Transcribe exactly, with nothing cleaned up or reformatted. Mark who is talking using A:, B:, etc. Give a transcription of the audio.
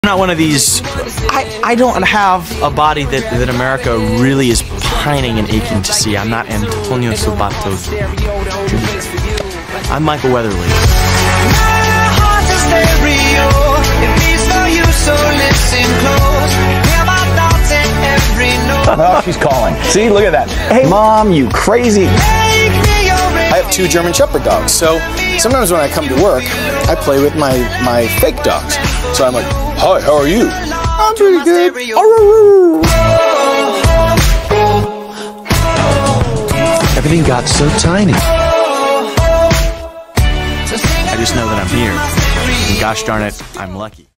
A: Not one of these. I, I don't have a body that, that America really is pining and aching to see. I'm not Antonio Sabato. I'm Michael Weatherly.
B: Oh, she's calling. See, look at that. Hey, Mom, you crazy.
C: I have two German Shepherd dogs, so sometimes when I come to work, I play with my, my fake dogs. So I'm like, hi, how are you? I'm pretty good.
B: Everything got so tiny.
A: I just know that I'm here. And gosh darn it, I'm lucky.